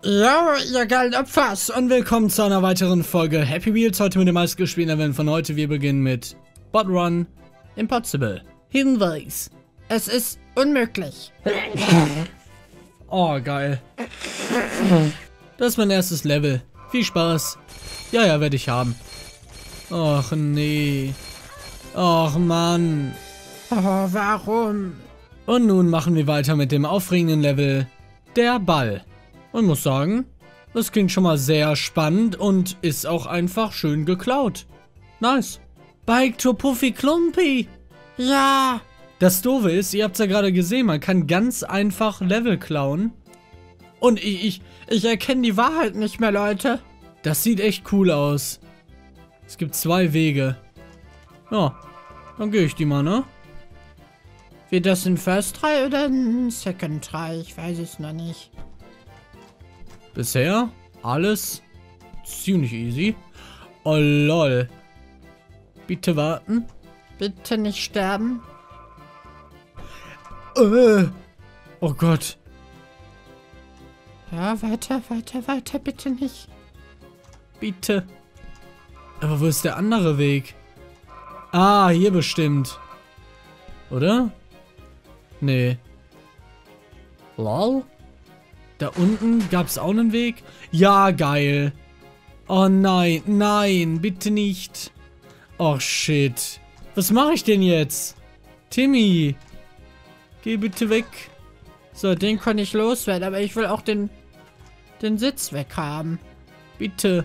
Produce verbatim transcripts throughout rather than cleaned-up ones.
Ja, ihr geilen Opfers und willkommen zu einer weiteren Folge Happy Wheels. Heute mit dem meistgespielten Event von heute. Wir beginnen mit Bot Run Impossible. Hinweis: Es ist unmöglich. Oh, geil. Das ist mein erstes Level. Viel Spaß. Ja, ja, werde ich haben. Och, nee. Och, Mann. Oh, warum? Und nun machen wir weiter mit dem aufregenden Level Der Ball. Und muss sagen, das klingt schon mal sehr spannend und ist auch einfach schön geklaut. Nice. Bike to Puffy Klumpi. Ja. Das Doofe ist, ihr habt es ja gerade gesehen, man kann ganz einfach Level klauen. Und ich, ich, ich erkenne die Wahrheit nicht mehr, Leute. Das sieht echt cool aus. Es gibt zwei Wege. Ja, dann gehe ich die mal, ne? Wird das ein First Try oder ein Second Try? Ich weiß es noch nicht. Bisher alles ziemlich easy. Oh lol. Bitte warten. Bitte nicht sterben. Äh. Oh Gott. Ja, weiter, weiter, weiter, bitte nicht. Bitte. Aber wo ist der andere Weg? Ah, hier bestimmt. Oder? Nee. Lol? Da unten gab es auch einen Weg? Ja, geil. Oh nein, nein, bitte nicht. Oh shit. Was mache ich denn jetzt? Timmy. Geh bitte weg. So, den kann ich loswerden, aber ich will auch den, den Sitz weghaben. Bitte.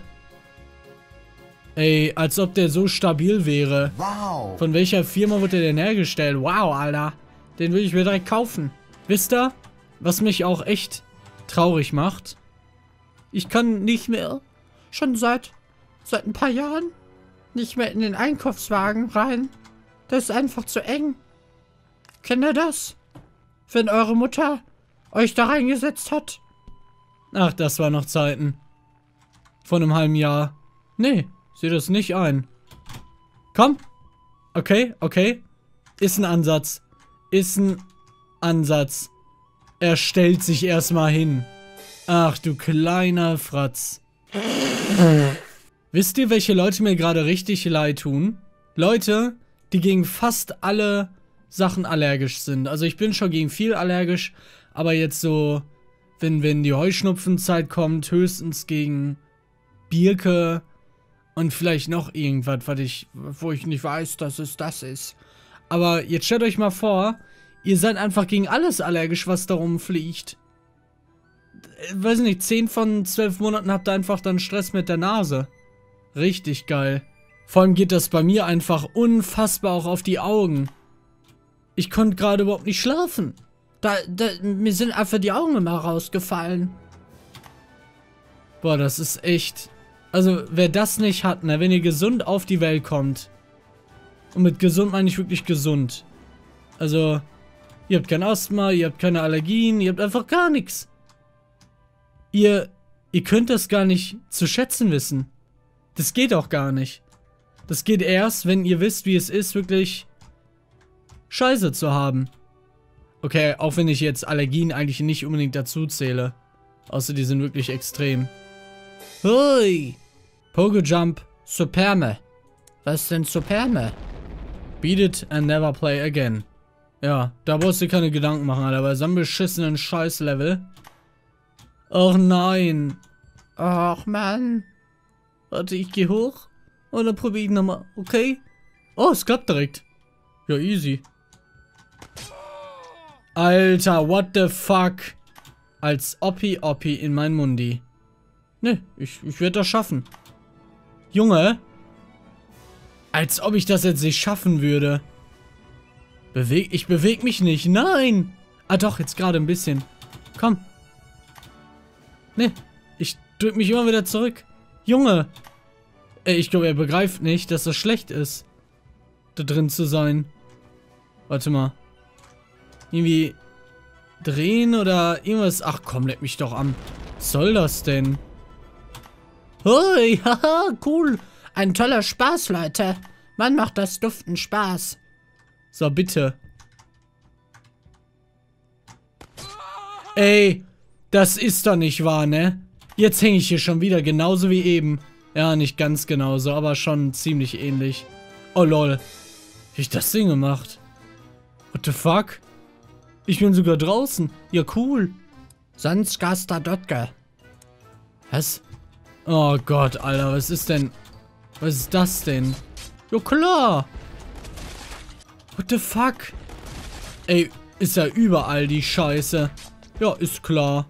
Ey, als ob der so stabil wäre. Wow. Von welcher Firma wurde der denn hergestellt? Wow, Alter. Den will ich mir direkt kaufen. Wisst ihr, was mich auch echt traurig macht? Ich kann nicht mehr, schon seit, seit ein paar Jahren, nicht mehr in den Einkaufswagen rein. Das ist einfach zu eng. Kennt ihr das? Wenn eure Mutter euch da reingesetzt hat? Ach, das war noch Zeiten. Von einem halben Jahr. Nee, sehe das nicht ein. Komm. Okay, okay. Ist ein Ansatz. Ist ein Ansatz. Er stellt sich erstmal hin. Ach du kleiner Fratz. Wisst ihr, welche Leute mir gerade richtig leid tun? Leute, die gegen fast alle Sachen allergisch sind. Also ich bin schon gegen viel allergisch, aber jetzt so, wenn, wenn die Heuschnupfenzeit kommt, höchstens gegen Birke und vielleicht noch irgendwas, was ich, wo ich nicht weiß, dass es das ist. Aber jetzt stellt euch mal vor, ihr seid einfach gegen alles allergisch, was da rumfliegt. Weiß nicht, zehn von zwölf Monaten habt ihr einfach dann Stress mit der Nase. Richtig geil. Vor allem geht das bei mir einfach unfassbar auch auf die Augen. Ich konnte gerade überhaupt nicht schlafen. Da, da, mir sind einfach die Augen immer rausgefallen. Boah, das ist echt... Also, wer das nicht hat, ne, wenn ihr gesund auf die Welt kommt. Und mit gesund meine ich wirklich gesund. Also... Ihr habt kein Asthma, ihr habt keine Allergien, ihr habt einfach gar nichts. Ihr, ihr könnt das gar nicht zu schätzen wissen. Das geht auch gar nicht. Das geht erst, wenn ihr wisst, wie es ist, wirklich Scheiße zu haben. Okay, auch wenn ich jetzt Allergien eigentlich nicht unbedingt dazu zähle. Außer die sind wirklich extrem. Hui! Pogo Jump Superme. Was ist denn Superme? Beat it and never play again. Ja, da brauchst du keine Gedanken machen, Alter, bei so einem beschissenen Scheiß-Level. Och nein. Och Mann. Warte, ich geh hoch. Und dann probier ich nochmal. Okay. Oh, es klappt direkt. Ja, easy. Alter, what the fuck? Als Oppi Oppi in mein Mundi. Ne, ich, ich werde das schaffen. Junge. Als ob ich das jetzt nicht schaffen würde. Beweg, ich bewege mich nicht. Nein! Ah doch, jetzt gerade ein bisschen. Komm. Ne, ich drück mich immer wieder zurück. Junge. Ey, ich glaube, er begreift nicht, dass das schlecht ist, da drin zu sein. Warte mal. Irgendwie drehen oder irgendwas. Ach komm, leck mich doch an. Was soll das denn? Hui, haha, cool. Ein toller Spaß, Leute. Man macht das Duften Spaß. So, bitte. Ey, das ist doch nicht wahr, ne? Jetzt hänge ich hier schon wieder, genauso wie eben. Ja, nicht ganz genauso, aber schon ziemlich ähnlich. Oh lol. Wie hab ich das Ding gemacht? What the fuck? Ich bin sogar draußen. Ja, cool. Sonst Gaster Dotke. Was? Oh Gott, Alter, was ist denn? Was ist das denn? Ja, klar. What the fuck? Ey, ist ja überall die Scheiße. Ja, ist klar.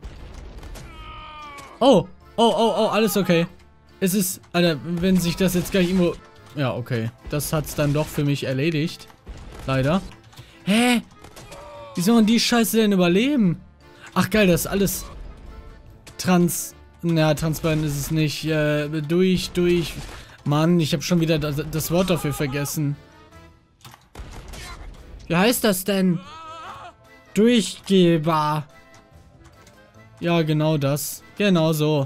Oh, oh, oh, oh, alles okay. Es ist, Alter, wenn sich das jetzt gleich irgendwo... Ja, okay. Das hat's dann doch für mich erledigt. Leider. Hä? Wie soll man die Scheiße denn überleben? Ach geil, das ist alles trans... Na, transparent ist es nicht. Äh, durch, durch... Mann, ich habe schon wieder das, das Wort dafür vergessen. Wie heißt das denn? Durchgehbar. Ja, genau das. Genau so.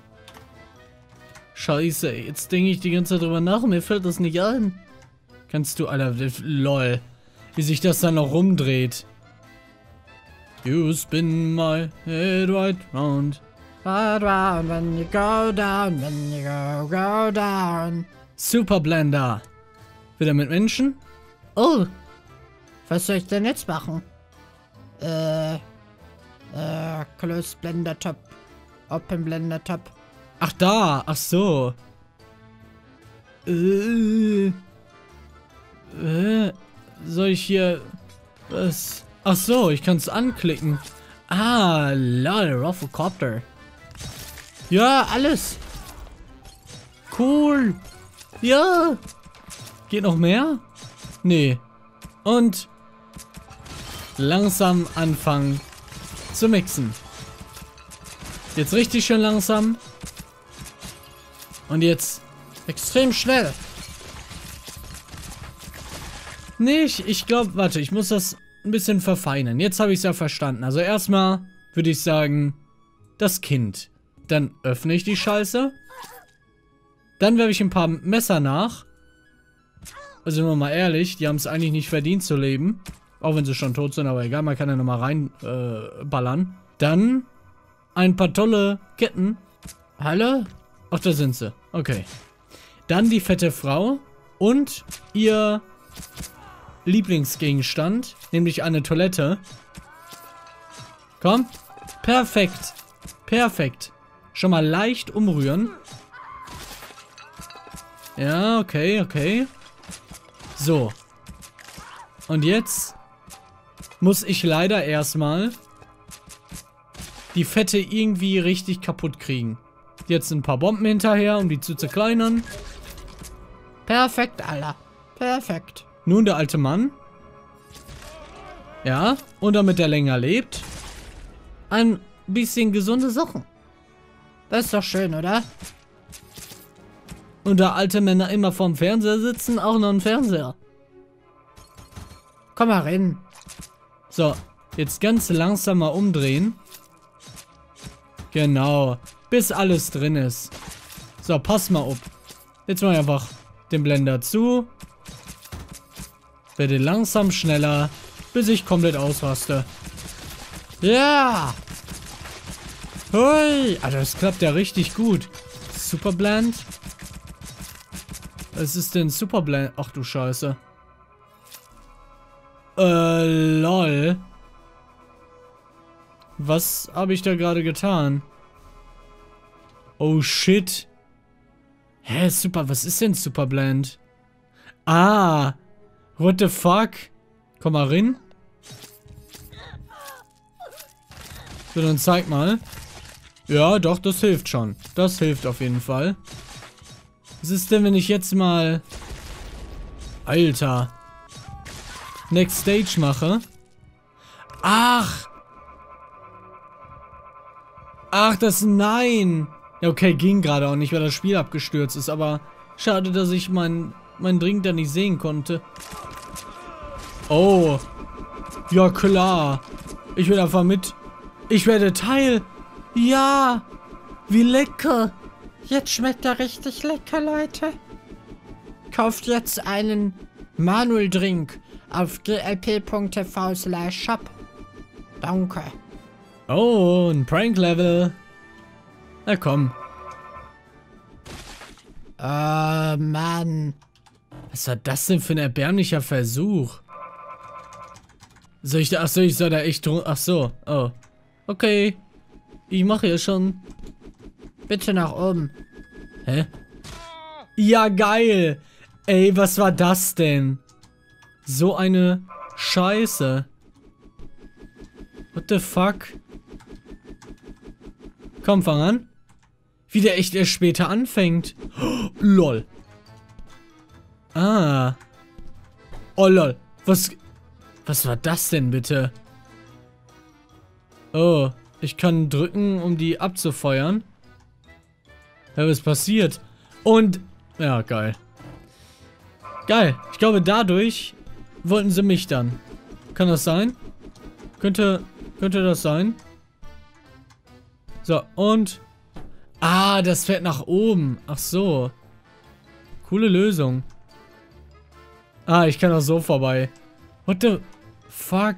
Scheiße, jetzt denke ich die ganze Zeit drüber nach und mir fällt das nicht ein. Kannst du, Alter, lol. Wie sich das dann noch rumdreht. You spin my head right round. Right round when you go down, when you go, go down. Super Blender. Wieder mit Menschen? Oh. Was soll ich denn jetzt machen? Äh. Äh, Close Blender Top. Open Blender Top. Ach da, ach so. Äh. Äh. Soll ich hier. Was? Ach so, ich kann es anklicken. Ah, lol, Rufflecopter. Ja, alles. Cool. Ja. Geht noch mehr? Nee. Und langsam anfangen zu mixen. Jetzt richtig schön langsam. Und jetzt extrem schnell. Nicht, ich glaube, warte, ich muss das ein bisschen verfeinern. Jetzt habe ich es ja verstanden. Also erstmal würde ich sagen, das Kind. Dann öffne ich die Scheiße. Dann werfe ich ein paar Messer nach. Also sind wir mal ehrlich, die haben es eigentlich nicht verdient zu leben. Auch wenn sie schon tot sind, aber egal, man kann ja nochmal rein äh, ballern. Dann ein paar tolle Ketten. Hallo? Ach, da sind sie. Okay. Dann die fette Frau und ihr Lieblingsgegenstand, nämlich eine Toilette. Komm. Perfekt. Perfekt. Schon mal leicht umrühren. Ja, okay, okay. So. Und jetzt muss ich leider erstmal die Fette irgendwie richtig kaputt kriegen. Jetzt ein paar Bomben hinterher, um die zu zerkleinern. Perfekt, Alter. Perfekt. Nun der alte Mann. Ja, und damit er länger lebt. Ein bisschen gesunde Sachen. Das ist doch schön, oder? Und da alte Männer immer vorm Fernseher sitzen, auch noch ein Fernseher. Komm mal rein. So, jetzt ganz langsam mal umdrehen. Genau, bis alles drin ist. So, pass mal auf. Jetzt mal einfach den Blender zu. Werde langsam schneller, bis ich komplett ausraste. Ja! Hui! Alter, das klappt ja richtig gut. Super Blend. Was ist denn Super Blend? Ach du Scheiße. Äh, lol. Was habe ich da gerade getan? Oh shit. Hä, super, was ist denn Super Blend? Ah. What the fuck? Komm mal rein. So, dann zeig mal. Ja, doch, das hilft schon. Das hilft auf jeden Fall. Was ist denn, wenn ich jetzt mal... Alter. Next Stage mache? Ach. Ach, das Nein. Ja, okay, ging gerade auch nicht, weil das Spiel abgestürzt ist. Aber schade, dass ich meinen mein Drink da nicht sehen konnte. Oh. Ja, klar. Ich will einfach mit. Ich werde Teil. Ja. Wie lecker. Jetzt schmeckt er richtig lecker, Leute. Kauft jetzt einen Manuel-Drink auf glp.tv slash shop. Danke. Oh, ein Prank-Level. Na komm. Oh, Mann. Was war das denn für ein erbärmlicher Versuch? Soll ich da, ach so, ich soll da echt drun- ach so, oh. Okay. Ich mache ja schon. Bitte nach oben. Hä? Ja, geil. Ey, was war das denn? So eine Scheiße. What the fuck? Komm, fang an. Wie der echt erst später anfängt. Oh, lol. Ah. Oh, lol. Was... Was war das denn bitte? Oh, ich kann drücken, um die abzufeuern. Ja, was passiert? Und... Ja, geil. Geil. Ich glaube, dadurch wollten sie mich dann. Kann das sein? Könnte... Könnte das sein? So, und... Ah, das fährt nach oben. Ach so. Coole Lösung. Ah, ich kann auch so vorbei. What the... Fuck.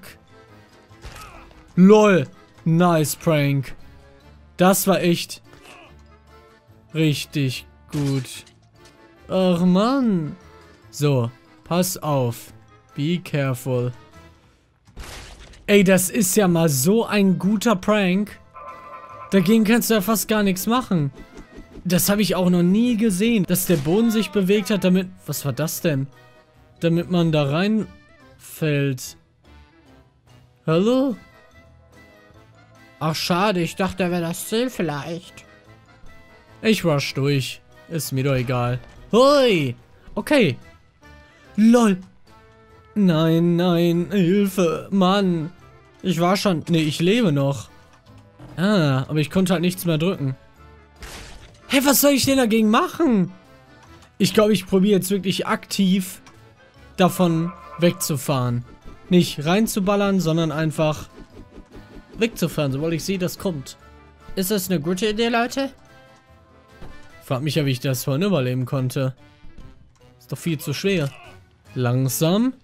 LOL. Nice Prank. Das war echt... richtig gut. Ach, Mann. So, pass auf. Be careful. Ey, das ist ja mal so ein guter Prank. Dagegen kannst du ja fast gar nichts machen. Das habe ich auch noch nie gesehen, dass der Boden sich bewegt hat, damit... Was war das denn? Damit man da reinfällt. Hallo? Ach, schade. Ich dachte, da wäre das Ziel vielleicht. Ich rush durch. Ist mir doch egal. Hui! Okay. LOL. Nein, nein. Hilfe. Mann. Ich war schon... Nee, ich lebe noch. Ah, aber ich konnte halt nichts mehr drücken. Hä, was soll ich denn dagegen machen? Ich glaube, ich probiere jetzt wirklich aktiv davon wegzufahren. Nicht reinzuballern, sondern einfach wegzufahren, sobald ich sehe, das kommt. Ist das eine gute Idee, Leute? Frag mich ja, wie ich das vorhin überleben konnte. Ist doch viel zu schwer. Langsam.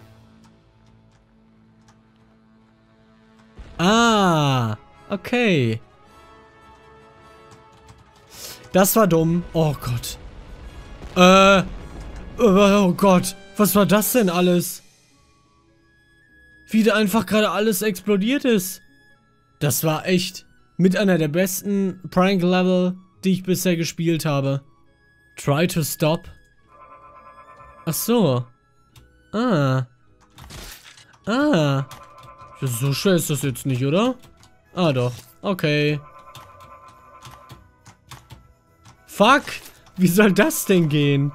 Ah, okay. Das war dumm. Oh Gott. Äh. Oh Gott. Was war das denn alles? Wie da einfach gerade alles explodiert ist. Das war echt mit einer der besten Prank-Level, die ich bisher gespielt habe. Try to stop. Ach so. Ah. Ah. So schwer ist das jetzt nicht, oder? Ah, doch. Okay. Fuck. Wie soll das denn gehen?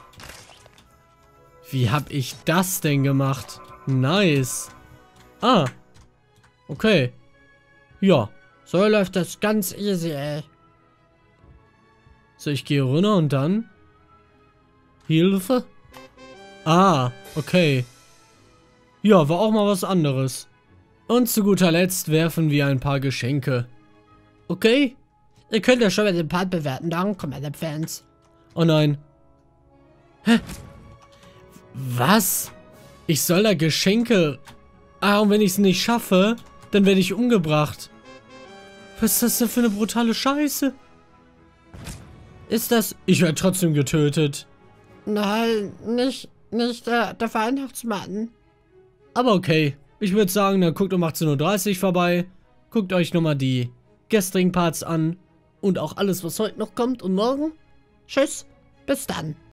Wie hab ich das denn gemacht? Nice. Ah. Okay. Ja. So läuft das ganz easy, ey. So, ich gehe runter und dann... Hilfe? Ah, okay. Ja, war auch mal was anderes. Und zu guter Letzt werfen wir ein paar Geschenke. Okay? Ihr könnt ja schon mal den Part bewerten. Danke, meine Fans. Oh nein. Hä? Was? Ich soll da Geschenke... Ah, und wenn ich es nicht schaffe, dann werde ich umgebracht. Was ist das denn für eine brutale Scheiße? Ist das... Ich werde trotzdem getötet. Nein, nicht, nicht der, der Weihnachtsmann. Aber okay. Ich würde sagen, dann guckt um achtzehn Uhr dreißig vorbei. Guckt euch nochmal die gestrigen Parts an. Und auch alles, was heute noch kommt und morgen. Tschüss, bis dann.